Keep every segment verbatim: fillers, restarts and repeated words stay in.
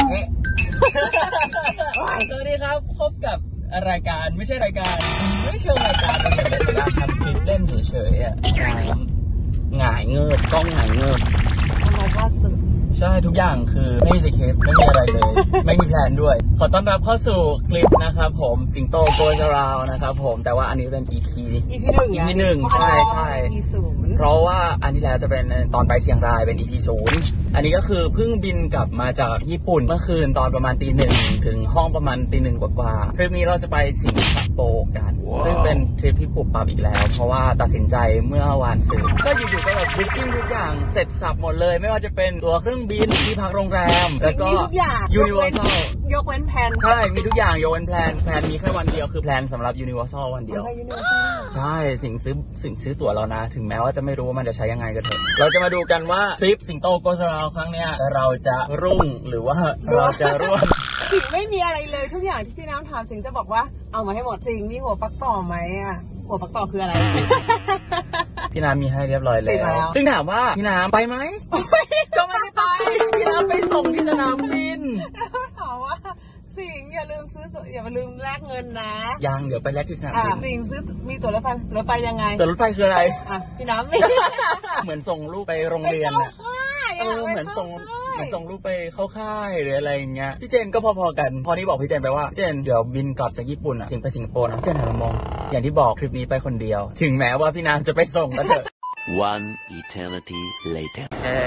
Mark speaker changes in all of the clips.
Speaker 1: สวัสดีครับพบกับรายการไม่ใช่รายการไม่เชิงรายการเป็นรายการทำคลิปเล่นเฉยๆอ่ะหงายเงิบกล้องหงายเงิบ
Speaker 2: ธรรมชาติสุด
Speaker 1: ใช่ทุกอย่างคือไม่มีสคริปต์ไม่มีอะไรเลยไม่มีแพลนด้วยขอต้อนรับเข้าสู่คลิปนะครับผมสิงโตโกจาราวนะครับผมแต่ว่าอันนี้เป็น อี พี
Speaker 2: อี พี หนึ่ง
Speaker 1: อี พี หนึ่งใช่ใช่เพราะว่าอันที่แล้วจะเป็นตอนไปเชียงรายเป็น อี พี ศูนย์อันนี้ก็คือเพิ่งบินกลับมาจากญี่ปุ่นเมื่อคืนตอนประมาณตีหนึ่งถึงห้องประมาณตีหนึ่งกว่าๆทริปนี้เราจะไปสิงคโปร์กัน wow. ซึ่งเป็นทริปที่ปุบปับอีกแล้วเพราะว่าตัดสินใจเมื่อวานซื้อก็อยู่ๆก็แบบบุ๊กิ้งทุกอย่างเสร็จสับหมดเลยไม่ว่าจะเป็นตัวเครื่องบินที่พักโรงแรมแล้วก็ยูนิเวอร์แซล
Speaker 2: ยกเว้นแพน
Speaker 1: ใช่มีทุกอย่างยกเว้นแพลนแพลนมีแค่วันเดียวคือแพลนสำหรับยูนิเวอร์แซลวันเดียวใช่สิ่งซื้อสิ่งซื้อตั๋วเรานะถึงแม้ว่าจะไม่รู้ว่ามันจะใช้ยังไงก็เถอะเราจะมาดูกันว่าทริปสิงโตโกจาราวครั้งเนี้ยเราจะรุ่งหรือว่าเราจะร่วง
Speaker 2: สิ่งไม่มีอะไรเลยทุกอย่างที่พี่น้ำถามสิ่งจะบอกว่าเอามาให้หมดสิ่งมีหัวปักต่อไหมอ่ะหัวปักต่อคืออะไร
Speaker 1: พี่น้ำมีให้เรียบร้อยแล้วซึ่งถามว่าพี่น้ำไปไหมก็ไม่ได้ไปพี่น้ำไปส่งที่สนามบิน
Speaker 2: ถามว่าสิ่งอย่าลืมซื้ออย่าลืมแลกเงินนะ
Speaker 1: ยังเดี๋ยวไปแลกที่สนามบิน
Speaker 2: สิ่งซื้อมีตั๋วรถไฟรถไฟยังไง
Speaker 1: ตั๋วรถไฟคืออะไร
Speaker 2: อ่ะพี่น้ำมี
Speaker 1: เหมือนส่งลูกไปโรงเรียนอะเออเหมือนส่งเหมือนส่งลูกไปเข้าค่ายหรืออะไรอย่างเงี้ยพี่เจนก็พอๆกันพอนี้บอกพี่เจนไปว่าเจนเดี๋ยวบินกลับจากญี่ปุ่นอ่ะถึงไปสิงคโปร์นะเจนหันมามองอย่างที่บอกทริปนี้ไปคนเดียวถึงแม้ว่าพี่น้ำจะไปส่งก็เถอะ
Speaker 3: One eternity later
Speaker 1: เอ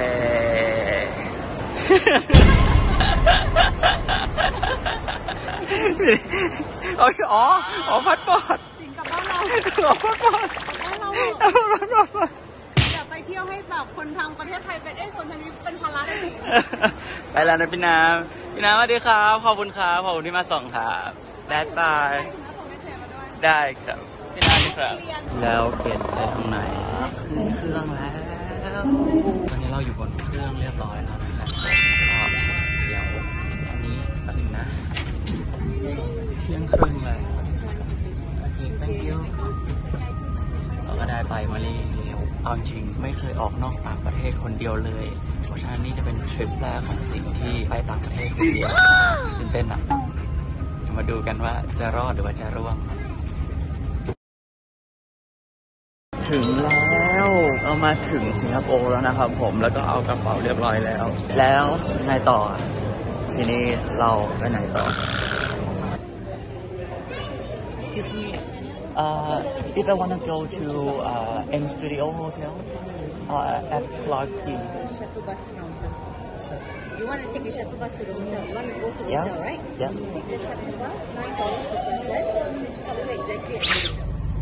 Speaker 1: อ๋ออ๋อพัดปอด
Speaker 2: สิงกับบ้านเราอ๋อพัดปอดบ้านเราอย่าไปเที่ยวให้แบบคนทางประเทศไทยเป็นเอ้คนทางนี้เป็นภาระเลยสิ
Speaker 1: ไปแล้วนะพี่น้ำพี่น้ำสวัสดีครับขอบคุณครับขอบคุณที่มาส่งครับแบดบายได้ครับพี่น้ำครับแล้วเปลี่ยนไปทางไหนขึ้นเครื่องแล้วตอนนี้เราอยู่บนเครื่องเรียบร้อยแล้วนะครับก็เดี๋ยวอันนี้แป๊บนึงนะเที่ยงครึ่งเลยโอเค thank you เราก็ได้ไปมาเลยเอาจริงไม่เคยออกนอกต่างประเทศคนเดียวเลยเพราะฉะนั้นนี่จะเป็นทริปแรกของสิ่งที่ไปต่างประเทศคนเดียวตื่นเต้นอ่ะมาดูกันว่าจะรอดหรือว่าจะร่วงถึงแล้วเรามาถึงสิงคโปร์แล้วนะครับผมแล้วก็เอากระเป๋าเรียบร้อยแล้วแล้วไงต่อทีนี้เราไปไหนต่อ Excuse me uh if I want to go to uh M Studio Hotel uh at Clarke Quay
Speaker 4: shuttle bus counter you want to take a shuttle bus to the hotel you want to go to the
Speaker 1: yes.
Speaker 4: hotel right
Speaker 1: yes
Speaker 4: take the shuttle bus nine dollars per person stop you exactly at the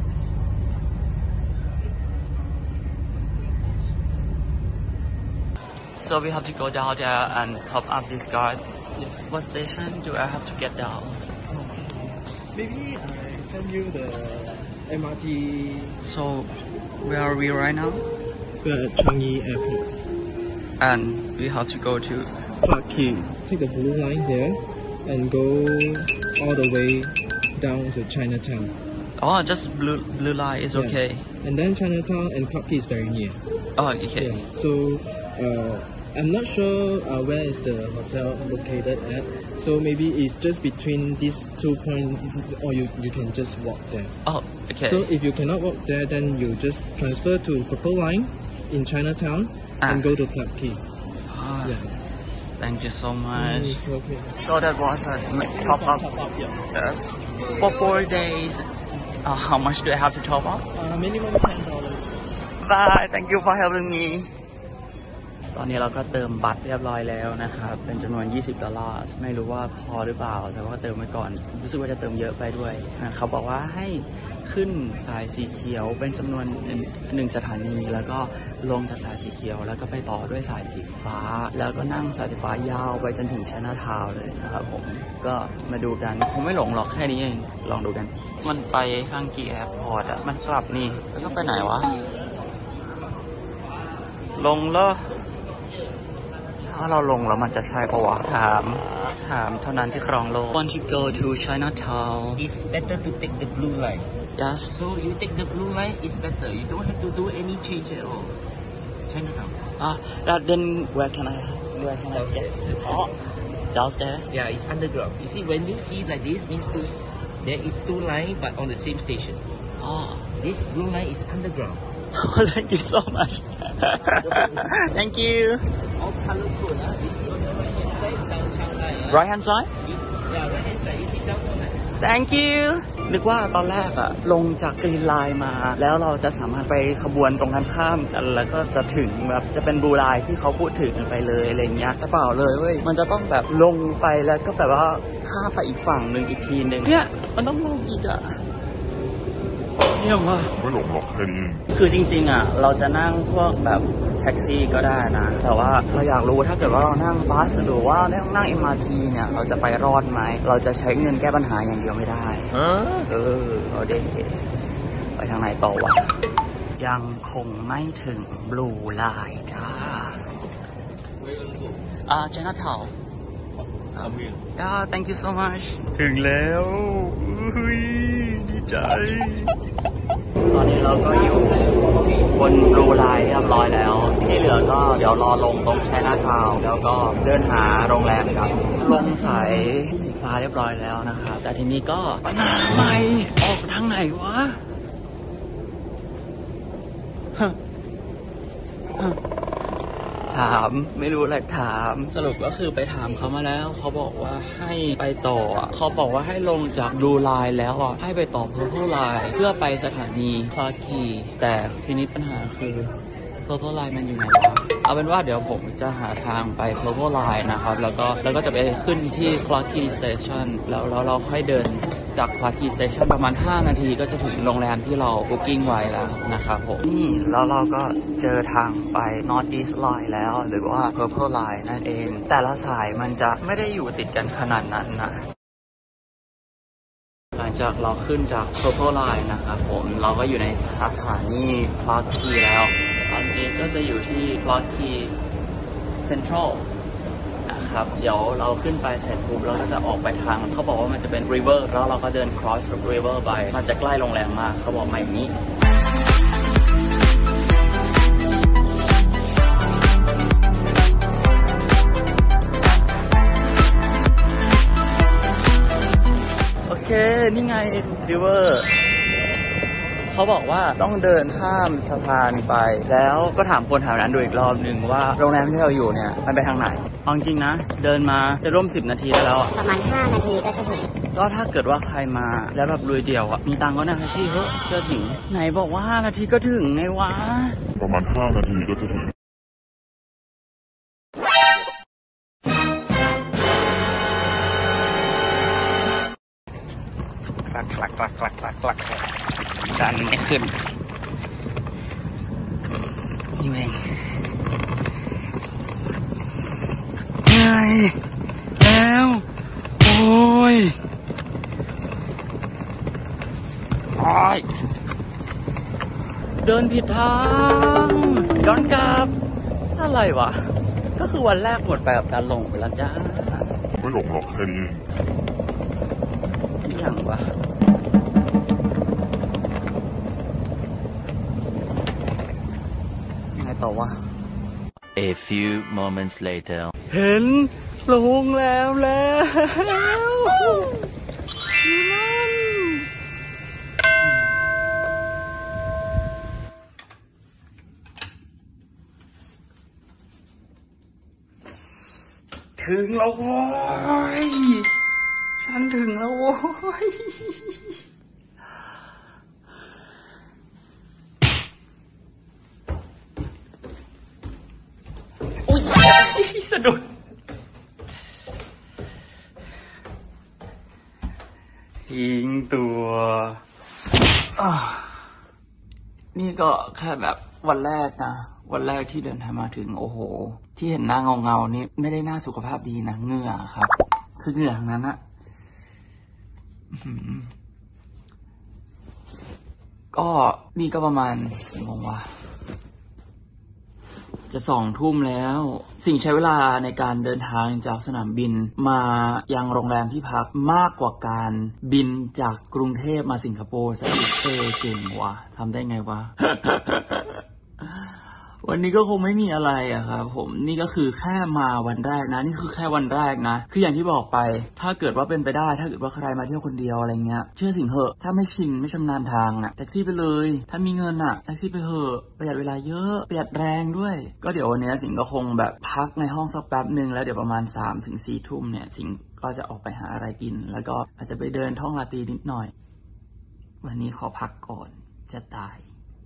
Speaker 1: So we have to go down there and top up this card. Yes. What station do I have to get down?
Speaker 5: Maybe I send you the M R T.
Speaker 1: So where are we right now?
Speaker 5: We're at Changi Airport.
Speaker 1: And we have to go to
Speaker 5: Clarke Quay. Take the blue line here and go all the way down to Chinatown.
Speaker 1: Oh, just blue blue line is yeah. okay.
Speaker 5: And then Chinatown and Clarke Quay is very near.
Speaker 1: Oh, okay.
Speaker 5: Yeah. So. Uh, I'm not sure uh, where is the hotel located at, so maybe it's just between these two points, or you, you can just walk there.
Speaker 1: Oh, okay.
Speaker 5: So if you cannot walk there, then you just transfer to Purple Line in Chinatown ah. and go to Clarke Quay.
Speaker 1: Ah, yeah. Thank you so much.
Speaker 5: Mm, okay.
Speaker 1: So that was a top up.
Speaker 5: Top up, yeah.
Speaker 1: Yes. For four days, uh, how much do I have to top up?
Speaker 5: Uh, minimum ten dollars.
Speaker 1: Bye. Thank you for helping me. ตอนนี้เราก็เติมบัตรเรียบร้อยแล้วนะครับเป็นจำนวนยี่สิบดอลลาร์ไม่รู้ว่าพอหรือเปล่าแต่ว่าเติมไว้ก่อนรู้สึกว่าจะเติมเยอะไปด้วยนะเขาบอกว่าให้ขึ้นสายสีเขียวเป็นจำนวนหนึ่งสถานีแล้วก็ลงจากสายสีเขียวแล้วก็ไปต่อด้วยสายสีฟ้าแล้วก็นั่งสายสีฟ้ายาวไปจนถึงไชน่าทาวน์เลยนะครับผมก็มาดูกันคงไม่หลงหรอกแค่นี้เองลองดูกันมันไปฮังกีแอร์พอร์ตอ่ะมันกลับนี่แล้วก็ไปไหนวะลงเลยถ้าเราลงแล้วมันจะใช่ปะวะถามถามเท่านั้นที่ครองโลก Want to go to Chinatown
Speaker 6: It's better to take the blue line
Speaker 1: Yes
Speaker 6: So you take the blue line it's better you don't have to do any change at all Chinatown
Speaker 1: Ah, uh, then where can I where can I get oh downstairs
Speaker 6: Yeah, it's underground. You see, when you see like this, means two. There is two lines, but on the same station.
Speaker 1: oh
Speaker 6: This blue line is underground.
Speaker 1: thank you so much thank you
Speaker 6: All color code. Huh? You see on the right hand side, downtown line. Huh?
Speaker 1: right hand side
Speaker 6: You, yeah, right hand side. You see downtown line.
Speaker 1: thank you นึกว่าตอนแรกอะลงจากกรีนไลน์มาแล้วเราจะสามารถไปขบวนตรงกันข้ามกันแล้วก็จะถึงแบบจะเป็นบลูไลน์ที่เขาพูดถึงไปเลยอะไรเงี้ยแต่เปล่าเลยเว้ยมันจะต้องแบบลงไปแล้วก็แบบว่าข้ามไปอีกฝั่งหนึ่งอีกทีหนึ่งเนี่ยมันต้องลงอีกอะเนี่ยว่าไม่หลงหรอกแค่นี้คือจริงๆอะเราจะนั่งพวกแบบแท็กซี่ก็ได้นะแต่ว่าเราอยากรู้ถ้าเกิดว่าเรานั่งบัสหรือว่านั่ง เอ็ม อาร์ ที เนี่ยเราจะไปรอดไหมเราจะใช้เงินแก้ปัญหาอย่างเดียวไม่ได้เออเราเด็กไปทางไหนต่อวะยังคงไม่ถึงบลูไลน์จ้าอ่าเจน่าเทาอ่า thank you so much ถึงแล้วอุ้ยดีใจตอนนี้เราก็อยู่บนบลูไลน์เรียบร้อยแล้วที่เหลือก็เดี๋ยวรอลงตรงชัยนาทาวน์แล้วก็เดินหาโรงแรมกันลงสายสีฟ้าเรียบร้อยแล้วนะครับแต่ทีนี้ก็ปัญหาใหม่ออกทางไหนวะถามไม่รู้อะไรถามสรุปก็คือไปถามเขามาแล้วเขาบอกว่าให้ไปต่อเขาบอกว่าให้ลงจากบลูไลน์แล้วอ่ะให้ไปต่อเพอร์เพลไลน์เพื่อไปสถานีคลาร์คีแต่ทีนี้ปัญหาคือเพอร์เพลไลน์มันอยู่ไหนวะเอาเป็นว่าเดี๋ยวผมจะหาทางไปเพอร์เพลไลน์นะครับแล้วก็แล้วก็จะไปขึ้นที่คลาร์คีสเตชันแล้วแล้วเราค่อยเดินจากคลาร์คีสเตชันประมาณห้านาทีก็จะถึงโรงแรมที่เราบุ๊กิ้งไว้แล้วนะครับผมนี่แล้วเราก็เจอทางไป North East Line แล้วหรือว่า Purple Line นั่นเองแต่ละสายมันจะไม่ได้อยู่ติดกันขนาดนั้นนะหลังจากเราขึ้นจาก Purple Line นะครับผมเราก็อยู่ในสถานี Clarke Quay แล้วตอนนี้ก็จะอยู่ที่ Clarke Quay Centralครับเดี๋ยวเราขึ้นไปเสร็จปุ๊บเราก็จะออกไปทางเขาบอกว่ามันจะเป็น river แล้วเราก็เดิน cross river ไปมันจะใกล้โรงแรมมากเขาบอกมาอย่างนี้โอเคนี่ไง river เขาบอกว่าต้องเดินข้ามสะพานไปแล้วก็ถามคนแถวนั้นดูอีกรอบหนึ่งว่าโรงแรมที่เราอยู่เนี่ยมันไปทางไหนเอาจริงนะเดินมาจะร่วมสิบนาทีแล้วประมาณห้านาทีก็จะถึงก็ถ้าเกิดว่าใครมาแล้วแบบลุยเดียวอ่ะมีตังก็นั่งแท็กซี่เฮ้ยเจอสิงไหนบอกว่าห้านาทีก็ถึงไงวะประมาณห้านาทีก็จะถึงคลักคลักคลักคลักคลักคลักจานไม่ขึ้นนี่เองไงแล้วโอ้ยโอ้ยเดินผิดทางย้อนกลับอะไรวะก็คือวันแรกหมดไปกับการหลงไปแล้วจ้าไม่หลงหรอกแค่นี้อย่างวะยังไงต่อวะ
Speaker 3: A few moments later
Speaker 1: เห็นโรงแรมแล้วถึงแล้วโว้ยฉันถึงแล้วโว้ยอุ้ยสะดุดทิ้งตัวนี่ก็แค่แบบวันแรกนะวันแรกที่เดินทางมาถึงโอ้โหที่เห็นหน้าเงาๆนี่ไม่ได้หน้าสุขภาพดีนะเหงื่อครับคือเหงื่อทั้งนั้นอะก็นี่ก็ประมาณกี่โมงวะจะสองทุ่มแล้วสิ่งใช้เวลาในการเดินทางจากสนามบินมายังโรงแรมที่พักมากกว่าการบินจากกรุงเทพมาสิงคโปร์ซะอีกเออเก่งว่ะทำได้ไงวะวันนี้ก็คงไม่มีอะไรอะครับผมนี่ก็คือแค่มาวันแรกนะนี่คือแค่วันแรกนะคืออย่างที่บอกไปถ้าเกิดว่าเป็นไปได้ถ้าเกิดว่าใครมาเที่ยวคนเดียวอะไรเงี้ยเชื่อสิงเหอะถ้าไม่ชินไม่ชำนาญทางอะแท็กซี่ไปเลยถ้ามีเงินอะแท็กซี่ไปเหอะประหยัดเวลาเยอะประหยัดแรงด้วยก็เดี๋ยววันนี้สิงก็คงแบบพักในห้องสักแป๊บนึงแล้วเดี๋ยวประมาณ สามถึงสี่ ทุ่มเนี่ยสิงก็จะออกไปหาอะไรกินแล้วก็อาจจะไปเดินท่องราตรีนิดหน่อยวันนี้ขอพักก่อนจะตาย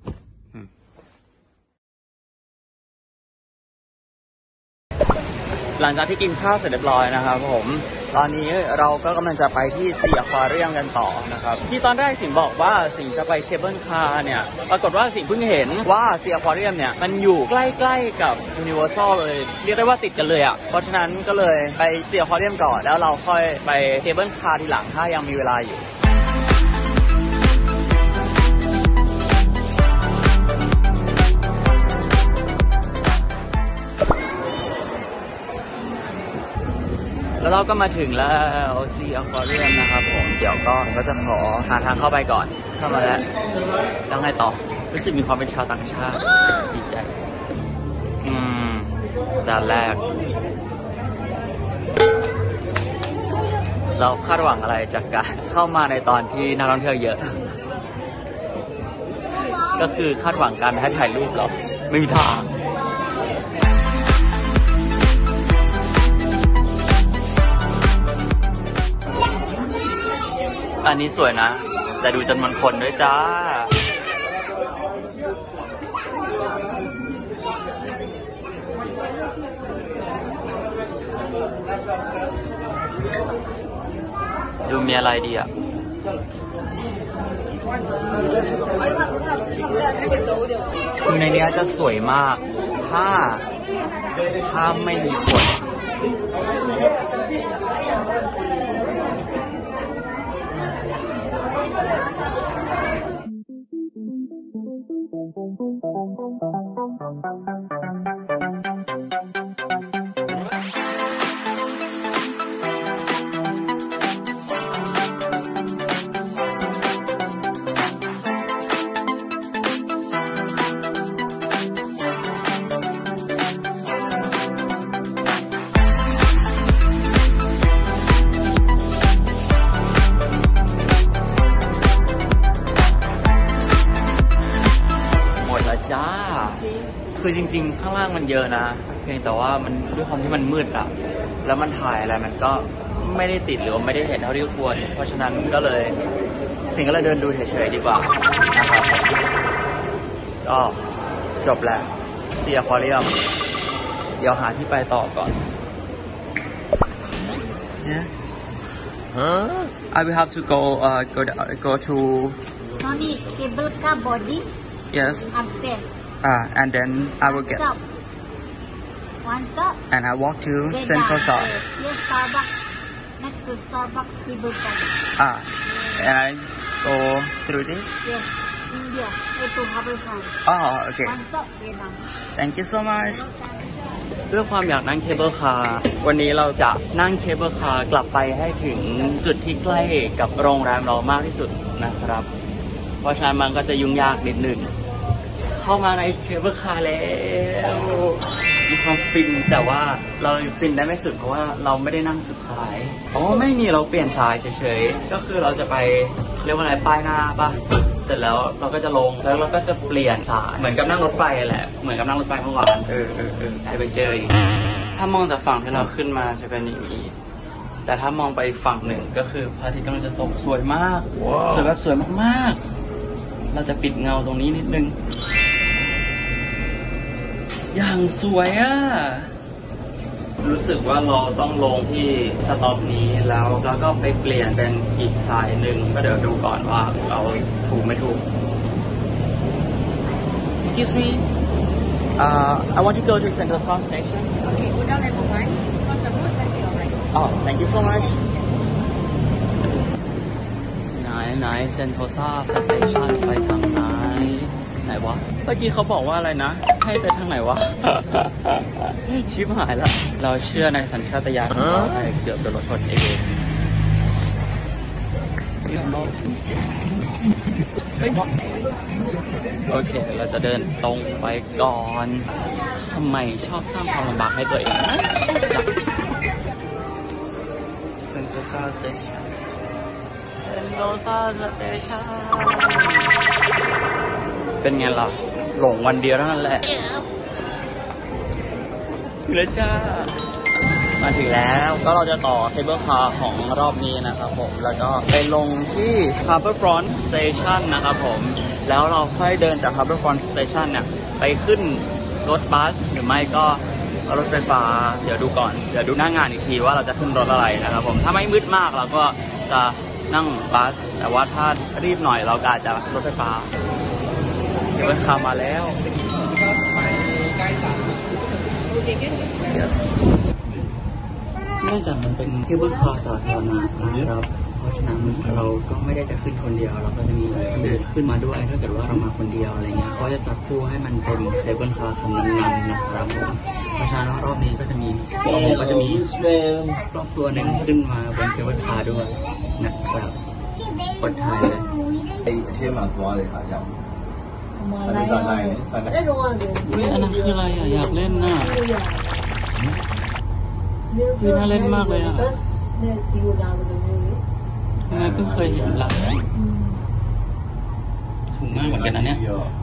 Speaker 1: หลังจากที่กินข้าวเสร็จเรียบร้อยนะครับผมตอนนี้เราก็กำลังจะไปที่ซีอควาเรียมกันต่อนะครับที่ตอนแรกสิงบอกว่าสิงจะไปเคเบิลคาร์เนี่ยปรากฏว่าสิงเพิ่งเห็นว่าซีอควาเรียมเนี่ยมันอยู่ใกล้ๆกับยูนิเวอร์แซลเลยเรียกได้ว่าติดกันเลยอ่ะเพราะฉะนั้นก็เลยไปซีอควาเรียมก่อนแล้วเราค่อยไปเคเบิลคาร์ทีหลังถ้ายังมีเวลาอยู่แล้วเราก็มาถึงแล้วซีอควาเรียมนะครับผมเดี๋ยวก็ก็จะขอหาทางเข้าไปก่อนเข้ามาแล้วแล้วไงต่อรู้สึกมีความเป็นชาวต่างชาติดีใจอืมด้านแรกเราคาดหวังอะไรจากการเข้ามาในตอนที่นักท่องเที่ยวเยอะก็คือคาดหวังการให้ถ่ายรูปหรอไม่มีทางอันนี้สวยนะแต่ดูจำนวนคนด้วยจ้าดูมีอะไรดีอ่ะคือในนี้จะสวยมากถ้าถ้าไม่มีคนจ้าคือจริงๆข้างล่างมันเยอะนะเพียงแต่ว่ามันด้วยความที่มันมืดอะแล้วมันถ่ายอะไรมันก็ไม่ได้ติดหรือว่าไม่ได้เห็นเท่าที่ควรเพราะฉะนั้นก็เลยสิ่งก็เลยเดินดูเฉยๆดีกว่านะครับก็จบแล้วซีอควาเรียมเดี๋ยวหาที่ไปต่อก่อนเนี่ย I will have to go uh go go to
Speaker 4: No need cable car body
Speaker 1: yes
Speaker 4: upstairs.
Speaker 1: ah and then I will get
Speaker 4: Stop. One stop.
Speaker 1: and I walk to
Speaker 4: Then
Speaker 1: Central
Speaker 4: down.
Speaker 1: South
Speaker 4: Yes, Starbucks. Next to Starbucks cable car.
Speaker 1: ah and I go through this
Speaker 4: Yes. India. Way to Harbourfront.
Speaker 1: oh okay
Speaker 4: One stop. Way down.
Speaker 1: thank you so much ด้วยความอยากนั่งเคเบิลคาร์วันนี้เราจะนั่งเคเบิลคาร์กลับไปให้ถึงจุดที่ใกล้กับโรงแรมเรามากที่สุดนะครับเพราะฉะนั้นมันก็จะยุ่งยากนิดหนึ่งเข้ามาในเคเบิลคาร์แล้วมีความฟินแต่ว่าเราฟินได้ไม่สุดเพราะว่าเราไม่ได้นั่งสุดสายอ๋อไม่นี่เราเปลี่ยนสายเฉยๆก็คือเราจะไปเรียกว่าอะไรป้ายหน้าป่ะเสร็จแล้วเราก็จะลงแล้วเราก็จะเปลี่ยนสายเหมือนกับนั่งรถไฟแหละเหมือนกับนั่งรถไฟเมื่อวานเออเออเออได้ไปเจออีกถ้ามองจากฝั่งที่เราขึ้นมาจะเป็นอย่างนี้แต่ถ้ามองไปอีกฝั่งหนึ่งก็คือพระอาทิตย์กำลังจะตกสวยมาก wow. สวยแบบสวยมากๆเราจะปิดเงาตรงนี้นิดนึงอย่างสวยอ่ะรู้สึกว่าเราต้องลงที่สต็อปนี้แล้วแล้วก็ไปเปลี่ยนเป็นอีกสายหนึ่งก็เดี๋ยวดูก่อนว่าเราถูกไม่ถูก Excuse me uh, I want to go to Central South Station
Speaker 2: Okay, go down level one. Cross the road, then be alright.
Speaker 1: Oh thank you so much ไหนไหน Central South Station ไปทางไหนไหนวะเมื่อกี้เขาบอกว่าอะไรนะให้ไปทางไหนวะ ชิบหายแล้วเราเชื่อในสัญชาตญาณของเราเกือบโดนรถชนเองโอเคเราจะเดินตรงไปก่อนทำไมชอบสร้างความลำบากให้ตัวเองเซนโตซาสเตชันเซนโตซาสเตชันเป็นไงล่ะหลงวันเดียวเท่านั้นแหละถึงแล้วจ้ามาถึงแล้วก็เราจะต่อเคเบิลคาร์ของรอบนี้นะครับผมแล้วก็ไปลงที่ Harbourfront Station นะครับผมแล้วเราค่อยเดินจาก Harbourfront Station เนี่ยไปขึ้นรถบัสหรือไม่ก็รถไฟฟ้าเดี๋ยวดูก่อนเดี๋ยวดูหน้างานอีกทีว่าเราจะขึ้นรถอะไรนะครับผมถ้าไม่มืดมากเราก็จะนั่งบัสแต่ว่าถ้ารีบหน่อยเราก็อาจจะรถไฟฟ้าเคเบิลคาร์มาแล้ว yesเนื่องจากมันเป็นเคเบิลคาร์สาธารณะนะครับเพราะฉะนั้นเราก็ไม่ได้จะขึ้นคนเดียวเราก็จะมีคนอื่นขึ้นมาด้วยถ้าเกิดว่าเรามาคนเดียวอะไรเงี้ยเขาจะจับคู่ให้มันเป็นเคเบิลคาร์คันนั้นๆนะครับผมเพราะฉะนั้นรอบนี้ก็จะมีผมก็จะมีครอบครัวหนึ่งขึ้นมาบนเคเบิลคาร์ด้วยนะครับคนไทยเลย
Speaker 7: 天马多的好像。三三奶，三奶。
Speaker 1: อันนั้นคืออะไรอ่ะอยากเล่นน่ะคือน่าเล่นมากเลยอ่ะทำไมเพิ่งเคยเห็นหลังสูงมากเหมือนกันนะเนี่ย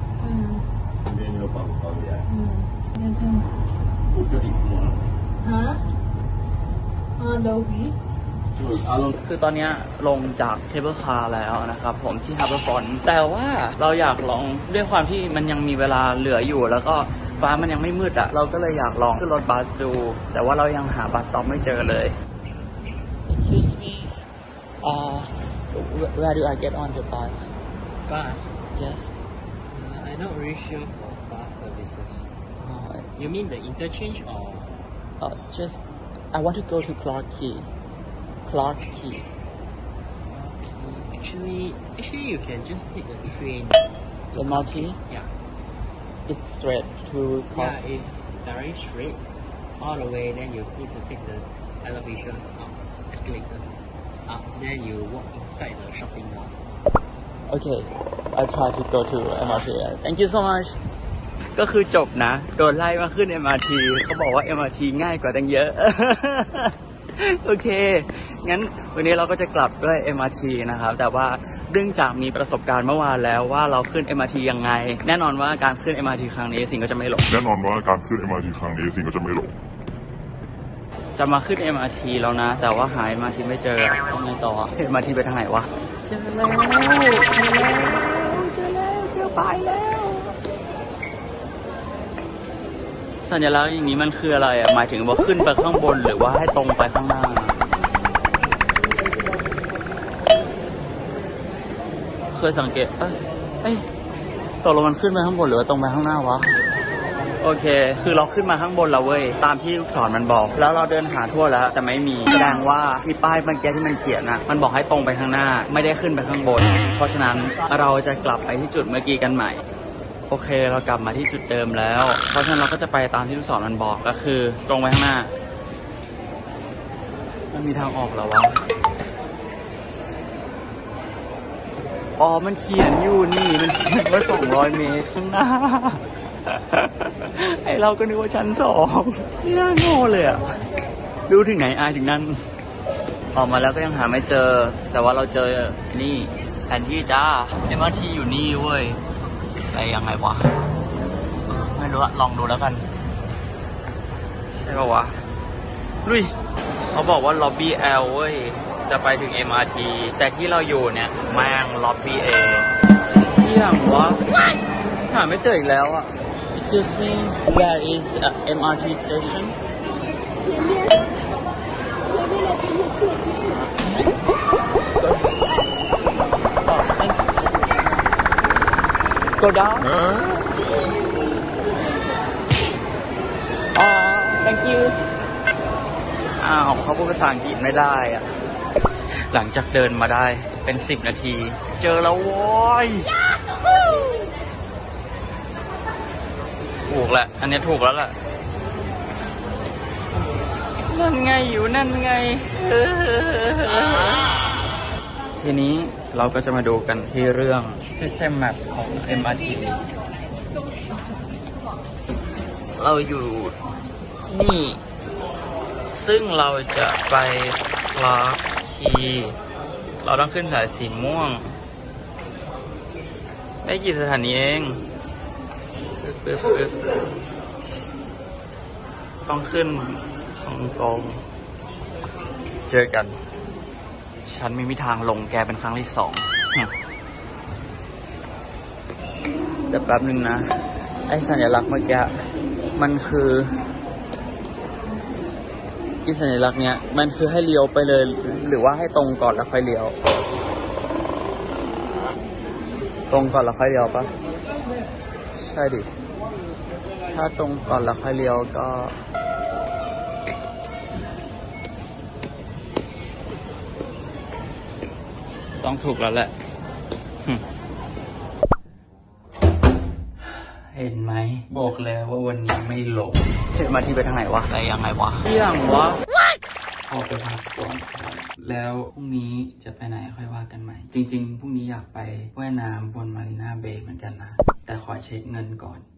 Speaker 1: คือตอนนี้ลงจากเคเบิลคาร์แล้วนะครับผมที่ Harbourfront แต่ว่าเราอยากลองด้วยความที่มันยังมีเวลาเหลืออยู่แล้วก็ฟ้ามันยังไม่มืดอ่ะเราก็เลยอยากลองขึ้นรถบัสดูแต่ว่าเรายังหาบัสสต็อปไม่เจอเลย Excuse me uh where do I get on the bus
Speaker 6: Bus?
Speaker 1: yes
Speaker 6: Uh, I'm not really sure for bus services.
Speaker 1: uh,
Speaker 6: You mean the interchange or?
Speaker 1: uh, just I want to go to Clarke Quay Clarke Quay
Speaker 6: Actually, actually you can just take the train.
Speaker 1: M R T
Speaker 6: Yeah.
Speaker 1: it's straight to Clarke
Speaker 6: Yeah, it's very straight all the way. Then you need to take the elevator up, escalator up. Then you walk inside the shopping mall.
Speaker 1: Okay I try to go to M R T thank you so much ก็คือจบนะโดนไล่มาขึ้น M R T เขาบอกว่า M R T ง่ายกว่าตั้งเยอะ โอเคงั้นวันนี้เราก็จะกลับด้วย M R T นะครับแต่ว่าเนื่องจากมีประสบการณ์เมื่อวานแล้วว่าเราขึ้น M R T ยังไงแน่นอนว่าการขึ้น M R T ครั้งนี้สิ่งก็จะไม่หลง
Speaker 8: แน่นอนว่าการขึ้น เอ็ม อาร์ ที ครั้งนี้สิ่งก็จะไม่หลง
Speaker 1: จะมาขึ้น M R T แล้วนะแต่ว่าหา M R T ไม่เจอทำไงต่อ M R T ไปทางไหนวะเจอแล้วเจอแล้วเจอแล้วเจอไปแล้วสัญลักษณ์อย่างนี้มันคืออะไรอ่ะหมายถึงว่าขึ้นไปข้างบนหรือว่าให้ตรงไปข้างหน้าเคยสังเกตเอ้ยเอ้ยตกลงมันขึ้นไปข้างบนหรือว่าตรงไปข้างหน้าวะโอเคคือเราขึ้นมาข้างบนแล้วเว้ยตามที่ลูกศรมันบอกแล้วเราเดินหาทั่วแล้วแต่ไม่มีแสดงว่าที่ป้ายเมื่อกี้ที่มันเขียนอ่ะมันบอกให้ตรงไปข้างหน้าไม่ได้ขึ้นไปข้างบนเพราะฉะนั้นเราจะกลับไปที่จุดเมื่อกี้กันใหม่โอเคเรากลับมาที่จุดเดิมแล้วเพราะฉะนั้นเราก็จะไปตามที่ลูกศรมันบอกก็คือตรงไปข้างหน้ามันมีทางออกแล้ววะอ๋อมันเขียนอยู่นี่มันเขียนว่าสองร้อยเมตรข้างหน้าไอเราก็นึกว่าชั้นสองนี่น่าโง่เลยอ่ะดูถึงไหนอายถึงนั้นออกมาแล้วก็ยังหาไม่เจอแต่ว่าเราเจอนี่แผนที่จ้า M R T อยู่นี่เว้ยไปยังไงวะไม่รู้อะลองดูแล้วกันใช่ปะวะลุยเขาบอกว่าล็อบบี้ L เว้ยจะไปถึง M R T แต่ที่เราอยู่เนี่ยแม่งล็อบบี้ A เที่ยงวะหาไม่เจออีกแล้วอะ Excuse me where is a M R T station Go down? Oh, thank you. อ้าวเขาพูดภาษาอังกฤษไม่ได้อะหลังจากเดินมาได้เป็นสิบนาทีเจอแล้วโว้ยถูกแหละอันนี้ถูกแล้วแหละนั่นไงอยู่นั่นไงทีนี้เราก็จะมาดูกันที่เรื่อง System Map ของ เอ็ม อาร์ ที เราอยู่นี่ ซึ่งเราจะไปคลาร์กคีเราต้องขึ้นสายสีม่วงไม่กี่สถานีเองปึ๊บปึ๊บปึ๊บต้องขึ้นฮ่องกงเจอกัน ฉันไม่มีทางลงแกเป็นครั้งที่สองแต่แป๊บนึงนะ ไอ้สัญลักษณ์เมื่อกี้มันคืออีสัญลักษณ์เนี้ยมันคือให้เลี้ยวไปเลยหรือว่าให้ตรงก่อนแล้วค่อยเลี้ยวตรงก่อนแล้วค่อยเลี้ยวปะใช่ดิถ้าตรงก่อนแล้วค่อยเลี้ยวก็ต้องถูกแล้วแหละเห็นไหมบอกแล้วว่าวันนี้ไม่หลงเห็นมาที่ไปทางไหนวะอะไรยังไงวะที่ยังวะออกไปพักก่อนครับแล้วพรุ่งนี้จะไปไหนค่อยว่ากันใหม่จริงๆพรุ่งนี้อยากไปว่ายน้ำบนมารีนาเบย์เหมือนกันนะแต่ขอเช็คเงินก่อน